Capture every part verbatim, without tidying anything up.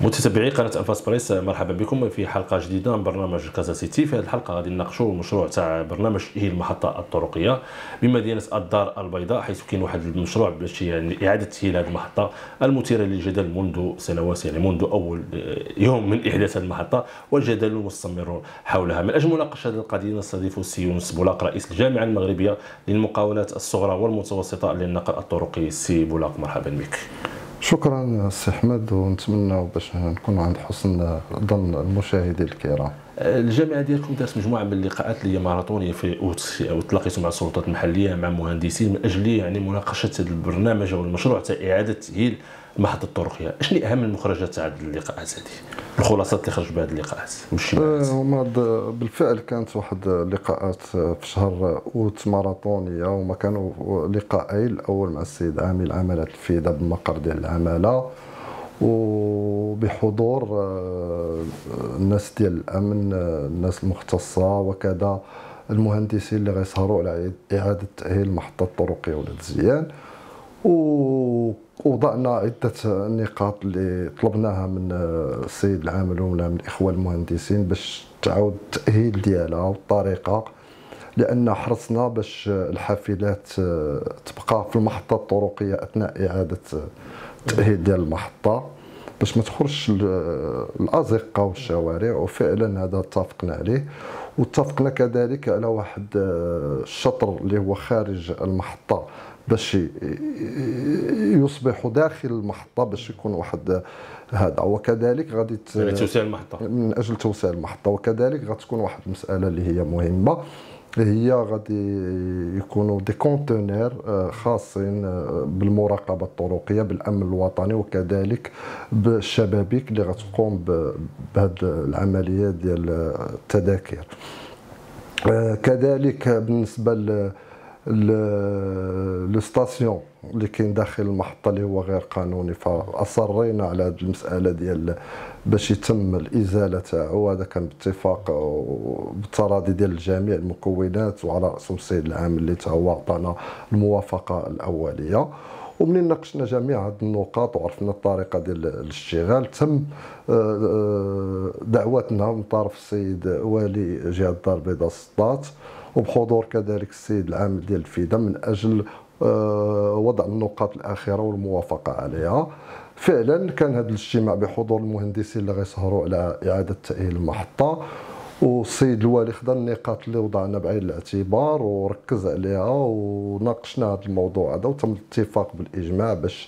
متتبعي قناه انفاس بريس، مرحبا بكم في حلقه جديده من برنامج كازا سيتي. في هذه الحلقه غادي نناقشوا المشروع تاع برنامج هي المحطه الطرقيه بمدينه الدار البيضاء، حيث كاين واحد المشروع باش يعني اعاده تاهيل هذه المحطه المثيره للجدل منذ سنوات، يعني منذ اول يوم من احداث هذه المحطه، والجدل مستمر حولها. من اجل مناقشه هذه القضيه نستضيف السي يونس بولاق رئيس الجامعه المغربيه للمقاولات الصغرى والمتوسطه للنقل الطرقي. سي بولاق، مرحبا بك. شكرا سي احمد، ونتمنى باش نكون عند حسن ظن المشاهدين الكرام. الجامعه ديالكم دارت مجموعه من اللقاءات اللي هي ماراثونيه في اوت، او تلاقيتوا مع السلطات المحليه مع مهندسين من اجل يعني مناقشه هذا البرنامج او المشروع تاع اعاده تاهيل المحطه الطرقيه. شنو اهم المخرجات تاع هذه اللقاءات هذه؟ الخلاصات اللي خرج بهذه اللقاءات والاجتماعات؟ هما بالفعل كانت واحد اللقاءات في شهر اوت ماراثونيه، وما كانوا لقاءين، الاول مع السيد عامل عماله الفيدا بالمقر ديال العماله، وبحضور الناس ديال الامن، الناس المختصه، وكذا المهندسين اللي غيسهروا على اعاده تاهيل المحطه الطرقيه ولاد الزيان. ووضعنا عده نقاط اللي طلبناها من السيد العامل ومن الاخوه المهندسين باش تعاود التاهيل ديالها والطريقه، لان حرصنا باش الحافلات تبقى في المحطه الطرقيه اثناء اعاده التاهيل ديال المحطه باش ما تخرجش الازقه والشوارع، وفعلا هذا اتفقنا عليه. واتفقنا كذلك على واحد الشطر اللي هو خارج المحطه باش يصبح داخل المحطه باش يكون واحد هذا، وكذلك غادي يعني توسيع المحطه من اجل توسيع المحطه. وكذلك غتكون واحد المساله اللي هي مهمه، هي غادي يكونوا دي كونتينر خاصين بالمراقبه الطرقيه بالامن الوطني، وكذلك بالشبابيك اللي غتقوم بهذه العمليه ديال التذاكر. كذلك بالنسبه لو ستاسيون اللي كاين داخل المحطه اللي هو غير قانوني، فاصرينا على هذه المساله ديال باش يتم الازاله تاعو. هذا كان باتفاق وبالتراضي ديال جميع المكونات، وعلى راسهم السيد العامل اللي تا هو عطانا الموافقه الاوليه. ومنين ناقشنا جميع هذه النقاط وعرفنا الطريقه ديال الاشتغال، تم دعوتنا من طرف السيد والي جهه الدار البيضاء السطات، وبحضور كذلك السيد العامل ديال الفيدا، من اجل وضع النقاط الاخيره والموافقه عليها. فعلا كان هذا الاجتماع بحضور المهندسين اللي غيسهروا على اعاده تاهيل المحطه، والسيد الوالي خدا النقاط اللي وضعنا بعين الاعتبار وركز عليها، وناقشنا هذا الموضوع هذا، وتم الاتفاق بالاجماع باش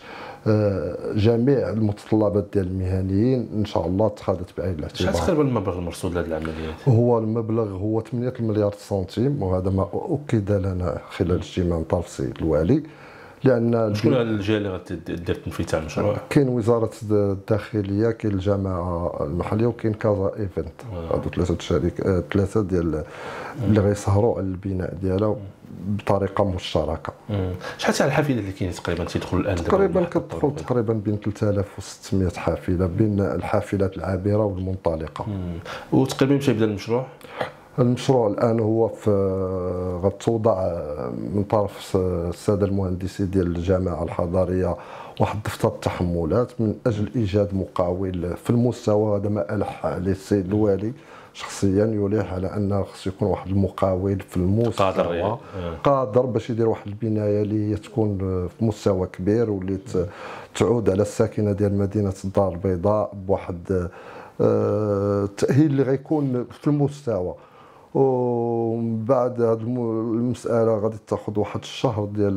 جميع المتطلبات ديال المهنيين ان شاء الله اتخذت بعين الاعتبار. شحال تقريبا المبلغ المرصود لهذه العمليات؟ هو المبلغ هو ثمانية مليار سنتيم، وهذا ما اكد لنا خلال الاجتماع من طرف السيد الوالي. لان شكون الجهه اللي غدير التنفيذ تاع المشروع؟ كاين وزاره الداخليه، كاين الجامعه المحليه، وكاين كازا ايفنت. هادو ثلاثه شركات، ثلاثه ديال اللي غيسهروا على البناء ديالها بطريقه مشتركه. شحال تاع الحافلات اللي كاين تقريبا تيدخلوا الان؟ تقريبا كتدخل تقريبا بين ثلاثة آلاف وستمائة حافله بين الحافلات العابره والمنطلقه. وتقريبا متى يبدا المشروع؟ المشروع الان هو في غتوضع من طرف الساده المهندسين ديال الجامعه الحضاريه واحد دفتر التحملات من اجل ايجاد مقاول في المستوى. هذا ما الح عليه السيد الوالي شخصيا، يلح على انه خص يكون واحد المقاول في المستوى قادر, يعني. قادر باش يدير واحد البنايه اللي هي تكون في مستوى كبير، واللي تعود على الساكنه ديال مدينه الدار البيضاء بواحد التاهيل اللي غيكون في المستوى. ومن بعد هذه المساله غادي تاخذ واحد الشهر ديال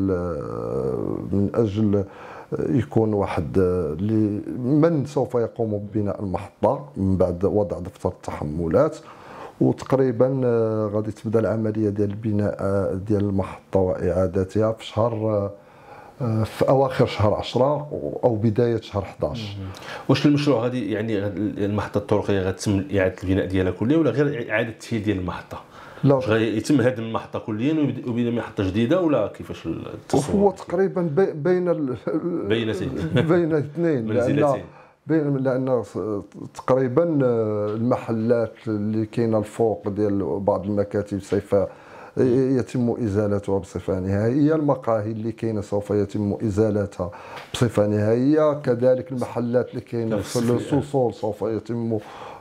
من اجل يكون واحد اللي من سوف يقوم ببناء المحطه من بعد وضع دفتر التحملات. وتقريبا غادي تبدا العمليه ديال البناء ديال المحطه واعادتها في شهر في اواخر شهر عشرة او بدايه شهر احداش. واش المشروع غادي يعني المحطه الطرقيه غتتم اعاده البناء ديالها كليا، ولا غير اعاده التاهيل ديال المحطه؟ لا، واش غيتم هدم المحطه كليا ويبدا محطه جديده، ولا كيفاش التصور؟ هو تقريبا بين ال... بينتين بين اثنين، لان بين لان تقريبا المحلات اللي كاينه الفوق ديال بعض المكاتب سوف يتم ازالتها بصفه نهائيه. المقاهي اللي كاينه سوف يتم ازالتها بصفه نهائيه، كذلك المحلات اللي كاينه في السوسول سوف يتم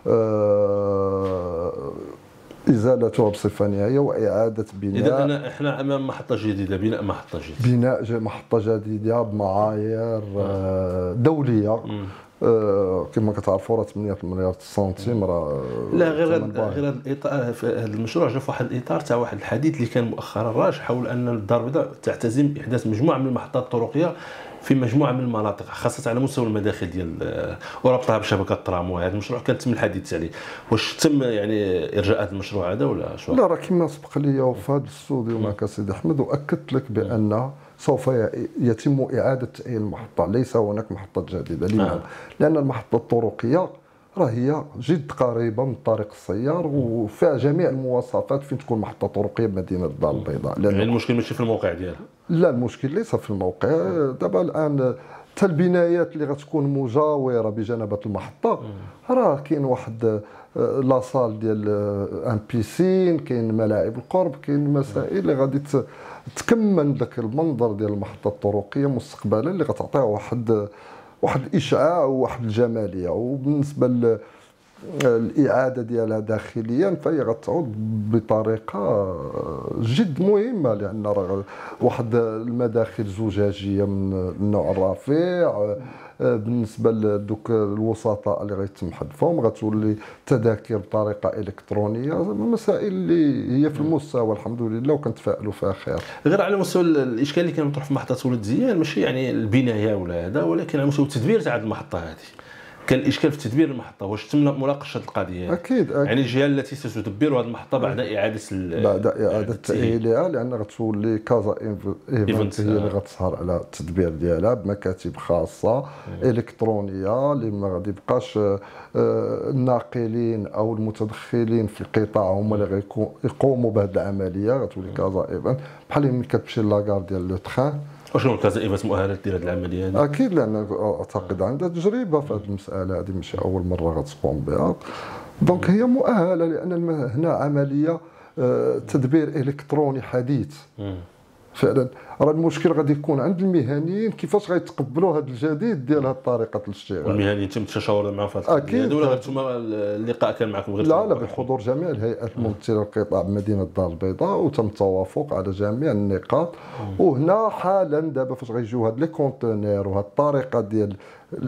آه ازالتها بصفه نهائيه واعاده بناء. اذا أنا احنا امام محطه جديده، بناء محطه جديده، بناء محطه جديده بمعايير آه دوليه. آه كما كتعرفوا راه ثمانية مليار سنتيم راه لا غير غير الاطار. هذا المشروع جا في واحد الاطار تاع واحد الحديث اللي كان مؤخرا راج حول ان الدار البيضاء تعتزم احداث مجموعه من المحطات الطرقيه في مجموعه من المناطق، خاصه على مستوى المداخل ديال وربطها بشبكه الترامواي. هذا المشروع كان تم الحديث عليه، واش تم يعني ارجاء هذا المشروع هذا ولا شو؟ لا راه كما سبق لي في هذا الاستوديو معك سيدي احمد واكدت لك بان سوف يتم اعاده تاهيل المحطه، ليس هناك محطه جديده. لماذا؟ آه. لان المحطه الطرقيه راه هي جد قريبه من طريق السيار وفيها جميع المواصفات فين تكون محطه طرقيه بمدينه الدار البيضاء. يعني المشكل ماشي في الموقع ديالها؟ لا، المشكل ليس في الموقع. دابا الان حتى البنايات اللي غتكون مجاوره بجنبه المحطه راه كاين واحد لاصال ديال ان بيسين، كاين ملاعب القرب، كاين مسائل اللي غادي تكمل ذاك المنظر ديال المحطه الطرقيه مستقبلا اللي غتعطيه واحد واحد الاشعاع وواحد الجماليه. وبالنسبه للاعاده ديالها داخليا فهي غتعود بطريقه جد مهمه، لان راه واحد المداخل زجاجيه من النوع الرفيع. بالنسبه لدوك الوسطاء اللي غيتم حذفهم غتولي تذاكر بطريقه الكترونيه، مسائل اللي هي في المستوى الحمد لله وكنتفائلوا فيها خير. غير على مستوى الاشكال اللي كان مطروح في محطه ولد زيان ماشي يعني البنايه ولا هذا، ولكن على مستوى التدبير تاع المحطه هذه كان الاشكال في تدبير المحطه. واش تم مناقشه القضيه؟ اكيد, أكيد. يعني الجهه التي ستدبر هذه المحطه بعد اعاده بعد اعاده تاهيلها، لان غتولي كازا ايفنت هي اللي غتسهر على التدبير ديالها بمكاتب خاصه مم. الكترونيه اللي ما غادي يبقاش الناقلين او المتدخلين في القطاع هما اللي غيقوموا بهذه العمليه. غتولي كازا ايفنت بحال ملي كتمشي لاكار ديال لو تخان. واش هو كازا ايفنت مؤهله دير هذه العمليه هذه؟ اكيد، لان اعتقد عندها تجربه في هذه المساله هذه، ماشي اول مره غتقوم بها. دونك هي مؤهله، لان هنا عمليه تدبير الكتروني حديث. فعلا راه المشكل غادي يكون عند المهنيين كيفاش غيتقبلوا هذا الجديد ديال هذه طريقه الاشتغال. والمهنيين تم التشاور معهم في هذا اكيد، ولا غير انتم اللقاء كان معكم غير؟ لا لا، بحضور جميع الهيئات الممثله للقطاع بمدينه الدار البيضاء، وتم التوافق على جميع النقاط. مم. وهنا حالا دابا فاش غيجيو هاد لي كونتينير وهاد الطريقه ديال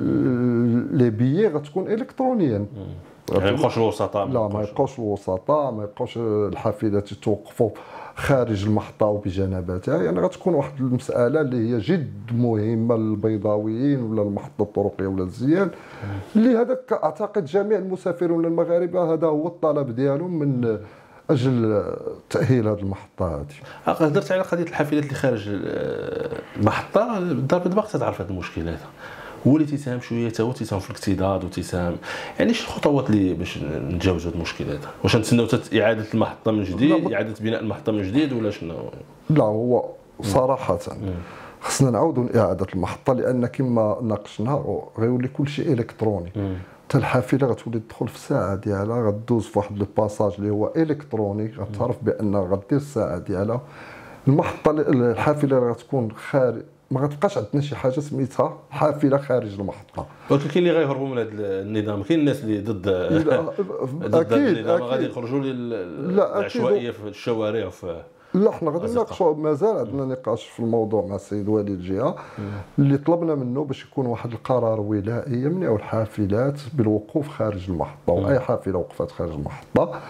لي بيي غتكون الكترونيا. يعني ما يبقاوش الوسطاء؟ لا، ما يبقاوش الوسطاء، ما يبقاوش الحافلات يتوقفوا خارج المحطه وبجنباتها. يعني غتكون واحد المساله اللي هي جد مهمه للبيضاويين ولا المحطه الطرقيه ولا الزيان، اللي هذاك اعتقد جميع المسافرون المغاربه هذا هو الطلب ديالهم من اجل تاهيل هذه المحطه هذه. هضرت على قضيه الحافلات اللي خارج المحطه. الدار البيضاء باقي تعرف هذه المشكل هذا، هو اللي تيساهم شويه حتى هو تيساهم في الاكتظاظ وتيساهم. يعني شنو الخطوات اللي باش نتجاوزوا هذا المشكل هذا؟ واش نتسناو اعاده المحطه من جديد، اعاده بناء المحطه من جديد، ولا شنو؟ لا، هو صراحه خصنا نعاودوا اعاده المحطه، لان كما ناقشنا غيولي كل شيء الكتروني. حتى الحافله غتولي تدخل في الساعه ديالها، غدوز في واحد لو باساج اللي هو الكتروني، غتعرف بان غدير الساعه ديالها. المحطه الحافله غتكون خارج، ما غتبقاش عندنا شي حاجه سميتها حافله خارج المحطه. ولكن كاين اللي غيهربوا من هذا النظام، كاين الناس اللي ضد ضد اكيد النظام غادي يخرجوا للعشوائيه في الشوارع وفي. لا، حنا غادي نناقشوا، مازال عندنا نقاش في الموضوع مع السيد والي الجهه اللي طلبنا منه باش يكون واحد القرار ولائي يمنع الحافلات بالوقوف خارج المحطه، واي حافله وقفت خارج المحطه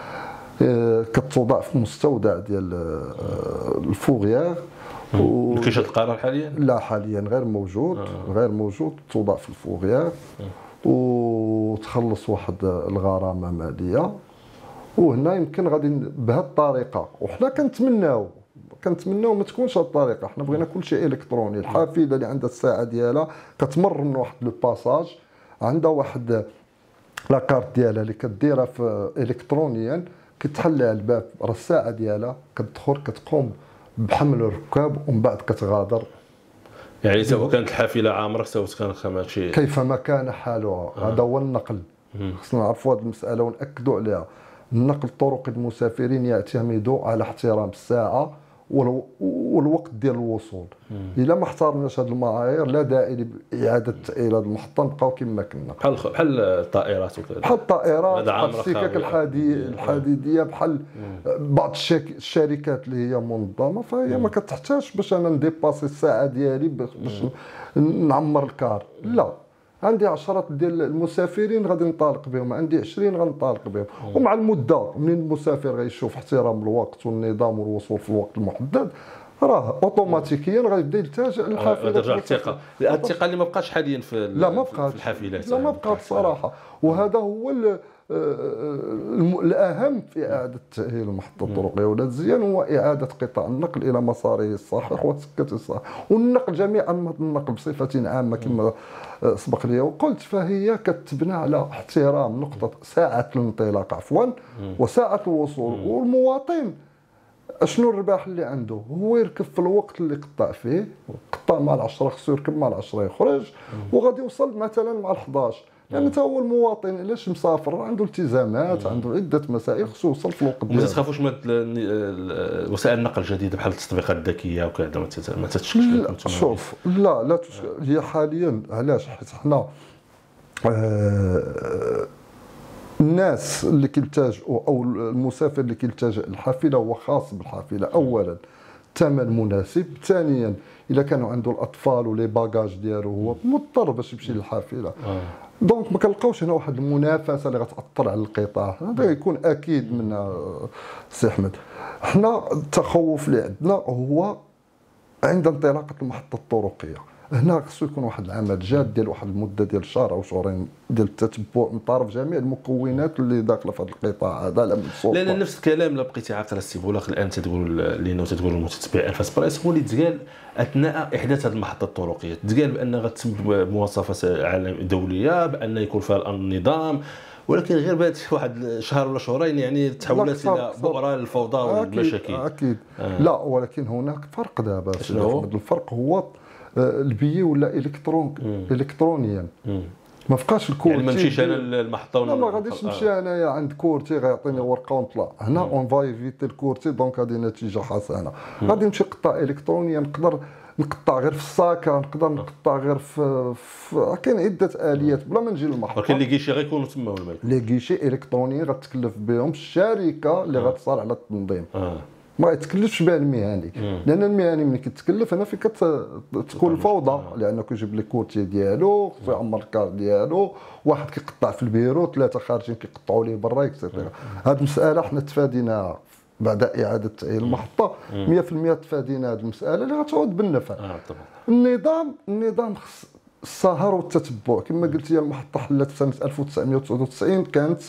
كتوضع في المستودع ديال الفوغيير. و... ما كاينش هذا القرار حاليا؟ لا، حاليا غير موجود. آه. غير موجود، توضع في الفوغيير آه. وتخلص واحد الغرامه ماليه. وهنا يمكن غادي بهذه الطريقه، وحنا كنتمناو كنتمناو ما تكونش هذه الطريقه. حنا بغينا كل شيء الكتروني. الحافله اللي عندها الساعه ديالها كتمر من واحد لو باساج، عندها واحد لاكارت ديالها اللي كديرها في الكترونيا، كتحل على الباب، راه الساعه ديالها كتدخل كتقوم بحمل الركاب ومن بعد كتغادر. يعني سواء كانت الحافله عامره سواء كانت ماشي، كيفما كان حالها. هذا آه. هو النقل. خصنا نعرفوا هذه المساله ونأكدوا عليها. النقل الطرقي المسافرين يعتمد على احترام الساعه والوقت ديال الوصول. الا ما احترمناش هذه المعايير لا داعي لاعاده تاهيل هذه المحطه، نبقاو كما كنا بحال بحال الطائرات وكذا، بحال الطائرات بحال السكك الحديديه بحال بعض الشركات اللي هي منظمه، فهي ما كتحتاجش باش انا نديباسي الساعه ديالي باش نعمر الكار. لا، عندي عشرات ديال المسافرين غادي نطالق بهم، عندي عشرين غنطالق بهم. ومع المده منين المسافر غيشوف احترام الوقت والنظام والوصول في الوقت المحدد، راه اوتوماتيكيا غيبدا يلتجئ للحافله. ترجع الثقه، الثقه اللي ما بقاش حاليا في لا ما بقاش في الحافلات. لا ما بقات صراحه. وهذا هو الاهم في اعاده تاهيل المحطه الطرقيه ولاد زيان، هو اعاده قطاع النقل الى مساره الصحيح وسكته الصحيح، والنقل جميع انماط النقل بصفه عامه كما سبق لي وقلت، فهي كتبنى على احترام نقطه ساعه الانطلاق عفوا وساعه الوصول. والمواطن شنو الرباح اللي عنده؟ هو يركب في الوقت اللي قطع فيه، قطع مع العشرة خصو يركب مع العشرة يخرج، وغادي يوصل مثلا مع الحداش، لان يعني هو المواطن علاش مسافر عنده التزامات، عنده عده مسائل خصو يوصل في الوقت ديالو. ما تخافوش من وسائل النقل الجديده بحال التطبيقات الذكيه وكذا ما تتشكلش لكم؟ شوف لا لا تشكل. هي حاليا علاش؟ حيت حنا آه الناس اللي كيلتاجئوا او المسافر اللي كيلتاجئ الحافله هو خاص بالحافله. اولا ثمن مناسب، ثانيا الا كانوا عنده الاطفال ولي باجاج ديالو هو مضطر باش يمشي للحافله. آه. دونك ما كنلقاوش هنا واحد المنافسه اللي غتاثر على القطاع، هذا يكون اكيد من سي احمد. حنا التخوف اللي عندنا هو عند انطلاقه المحطه الطرقيه، هنا خصو يكون واحد العمل جاد ديال واحد المده ديال شهر او شهرين ديال التتبع من طرف جميع المكونات اللي داخله في هذا القطاع هذا. لا من السلطه، لا نفس الكلام لا بقيتي عاقل السي بولاق الان تتقول لينا وتتقول المتتبع الفا اسبريس هو اللي تقال اثناء احداث هذه المحطه الطرقيه، تقال بان غتتم بمواصفات عالم دوليه، بان يكون فيها النظام، ولكن غير بعد واحد شهر ولا شهرين يعني تحولت الى بؤره للفوضى والمشاكل. اكيد آه. لا ولكن هناك فرق دابا. الفرق هو البيي ولا الكترون الكترونيا. مم. ما بقاش الكورتي يعني ما نمشيش انا للمحطه ولا ما غاديش نمشي انايا عند كورتي غيعطيني ورقه ونطلع هنا اون فاي فيتي الكورتي، دونك هذه نتيجه حسنه. غادي نمشي نقطع الكترونيا، نقدر نقطع غير في الساكه، نقدر نقطع غير في, في... كاين عده اليات بلا ما نجي للمحطه. ولكن لي كيشي غيكونوا تما ولا لي كيشي الكترونيين غتكلف بهم الشركه اللي غتصال على التنظيم. آه. ما يتكلفش بها المهني، لان المهني ملي كيتكلف هنا فين كتكون الفوضى، لانه كيجيب لي كورتي ديالو خصو يعمر الكار ديالو، واحد كيقطع في البيرو، ثلاثه خارجين كيقطعوا ليه برا اكسيتيرا. هذه المساله حنا تفاديناها بعد اعاده تاهيل المحطه مية في المية، تفادينا هذه المساله اللي غتعود بالنفع. آه طبعا. النظام النظام خص السهر والتتبع كما قلت لي. المحطه حلت سنه ألف وتسعمية وتسعة وتسعين، كانت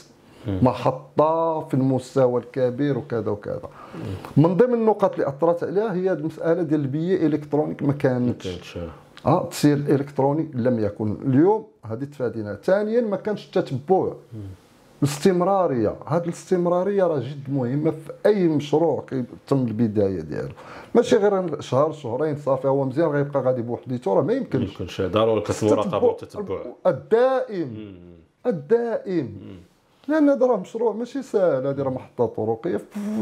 محطه في المستوى الكبير وكذا وكذا. من ضمن النقط اللي اثرت عليها هي المساله ديال البيي الكترونيك، ما كانتش اه التسيير الالكتروني لم يكن. اليوم هذه تفادينا. ثانيا ما كانش التتبع، الاستمراريه. هذه الاستمراريه راه جد مهمه في اي مشروع كيتم البدايه ديالو، ماشي غير شهر شهرين صافي هو مزيان غيبقى غادي بوحديته، راه ما يمكنش. ما يمكنش، ضروري خص المراقبه والتتبع الدائم الدائم، لان هذا راه مشروع ماشي سهل. هذه راه محطه طرقيه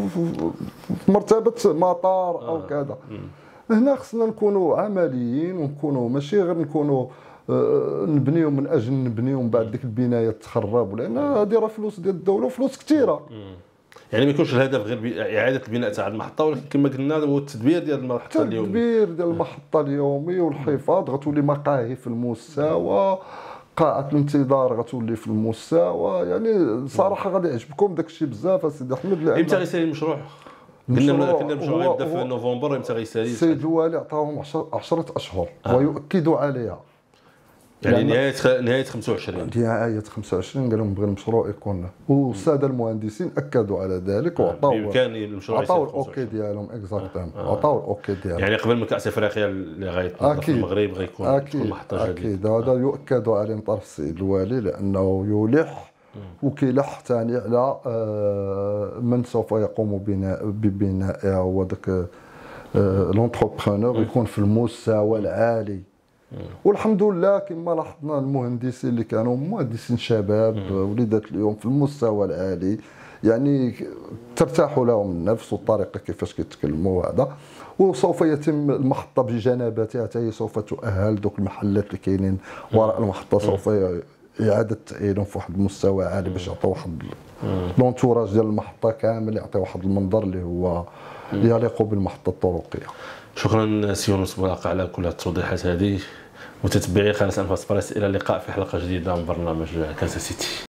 في مرتبه مطار او كذا. هنا خصنا نكونوا عمليين ونكونوا ماشي غير نكونوا نبنيو من اجل نبنيو من بعد ديك البنايه تخرب، لان هذه راه فلوس ديال الدوله وفلوس كثيره. يعني ما يكونش الهدف غير اعاده البناء تاع المحطه، ولكن كما قلنا هو التدبير ديال المحطه اليوميه. التدبير ديال المحطه اليومي والحفاظ، غتولي مقاهي في المستوى، قاعة الانتظار غتولي في المستوى. يعني صراحه غادي يعجبكم داك الشيء بزاف اسيدي احمد. امتى غيسالي المشروع؟ قلنا كنا المشروع يبدا في نوفمبر، امتى غيسالي؟ السيد الوالي عطاهم عشرة اشهر آه. ويؤكدوا عليها، يعني نهايه نهايه خمسة وعشرين نهايه خمسة وعشرين قال لهم بغي المشروع يكون، والساده المهندسين اكدوا على ذلك وعطاو بامكان المشروع عطاو الاوكي ديالهم اكزاكتومون. عطاو الاوكي ديالهم يعني قبل من كاس افريقيا اللي غيتنظم في المغرب غيكون محطه جديده. هذا يؤكدوا عليه من طرف السيد الوالي، لانه يلح وكيلح ثاني على من سوف يقوم ببناء ببنائها، هو ذاك لونتربرونور يكون في المستوى العالي. والحمد لله كما لاحظنا المهندسين اللي كانوا مهندسين شباب وليدات اليوم في المستوى العالي، يعني ترتاح لهم النفس والطريقه كيفاش كيتكلموا هذا. وسوف يتم المحطه بجنباتها حتى هي سوف تؤهل دوك المحلات اللي كاينين وراء المحطه، سوف اعاده تاهيلهم في واحد المستوى عالي باش يعطيو واحد لونتوراج ديال المحطه كامل، يعطي واحد المنظر اللي هو يليق بالمحطه الطرقيه. شكرا سي يونس بولاق على كل التوضيحات هذه. متتبعي قناه انفاس بريس، الى اللقاء في حلقه جديده من برنامج كازا سيتي.